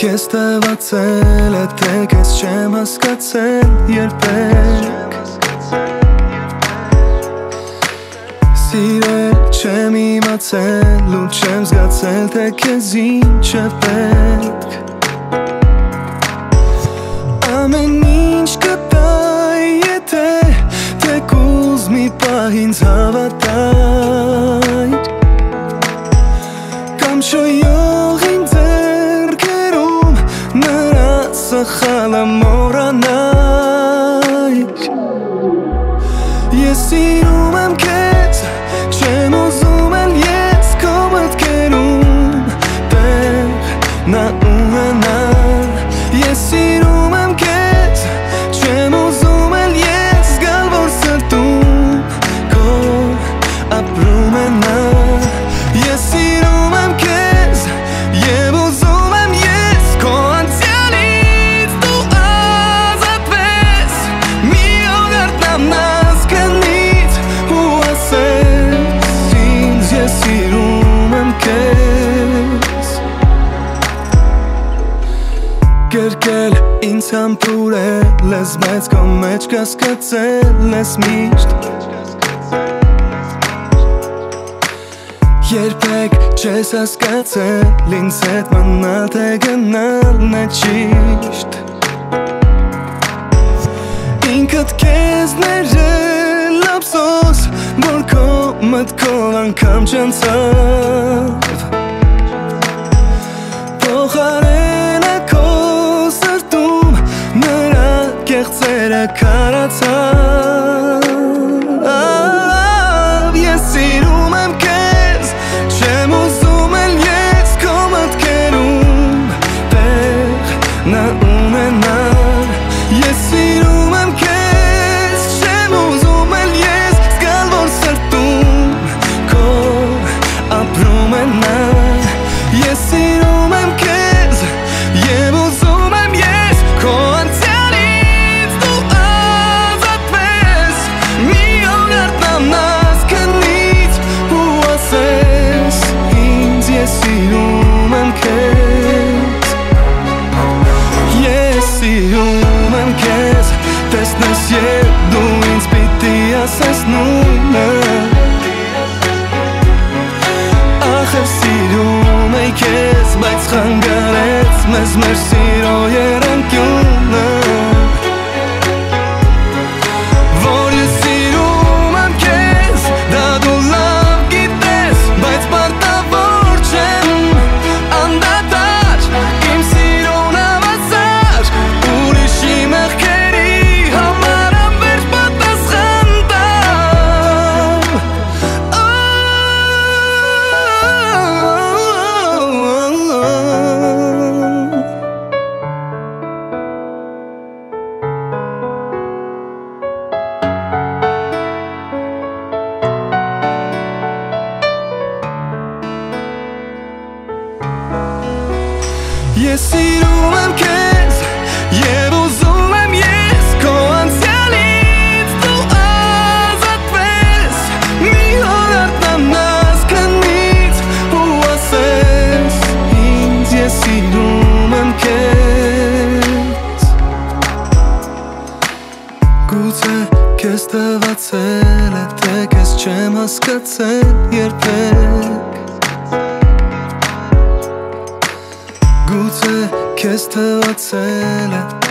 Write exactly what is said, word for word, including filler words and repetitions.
Քեզ տևացել է, թե քեզ չեմ հասկացել երբեք Սիրել չեմ իմացել ու չեմ զգացել, թե քեզ ինչ է պետք Ամեն ինչ կտայի, եթե թեկուզ մի պահ ինձ հավատայր Կամ շոյողին ձեռքերում նրա սխալը մոռանայր Ես սիրում եմ քեզ, չեմ ուզում էլ ես քո մտքերում տեղ նա ունենալ Ես սիրում եմ քեզ, չեմ ուզում էլ ես գալ որ սրտում քո ապրում է նա Ես սիրում եմ քեզ և ուզում եմ ես քո անցյալից դու ազատվես մի օգարտնամնաս քնից ու ասես ինձ ես սիրում եմ քեզ Կրկել ինձ համբուրել ես բայց քո մեջ կասկածել ես միշտ Երբեք չես հասկացել ինձ հետ մնալ թե գնալն է ճիշտ Ինքդ քեզ ներել ափսոս որ քո մտքով անգամ չանցավ Փոխարենը քո սրտում նրա կեղծերը քարացավ Ես սիրում եմ քեզ Չեմ ուզում էլ ես քո մտքերում տեղ նա ունենալ Ես սիրում եմ քեզ Չեմ ուզում էլ ես զգալ որ սրտում քո ապրում է նա Ես սիրում եմ քեզ և ուզում եմ ես քո անցյալից դու ազատվես մի օգարտնամնաս քնից ու ասես ինձ ես սիրում եմ քեզ Ես սիրում եմ քեզ տեսնես և դու ինձ պիտի ասես նույնը Ախր սիրում էի քեզ բայց խանգարեց մեզ մեր սիրո եռանկյունը Որ ես սիրում եմ քեզ դա դու լավ գիտես բայց պարտավոր չեմ անդադար իմ սիրուն հավասար ուրիշի մեղքերի համար անվերջ պատասխան տամ Ես սիրում եմ քեզ և ուզում եմ ես քո անցյալից դու ազատվես մի օգարտնամնաս քնից ու ասես ինձ ես սիրում եմ քեզ Գուցե քեզ տևացել է թե քեզ չեմ հասկացել երբեք Գուցե քեզ տևացել է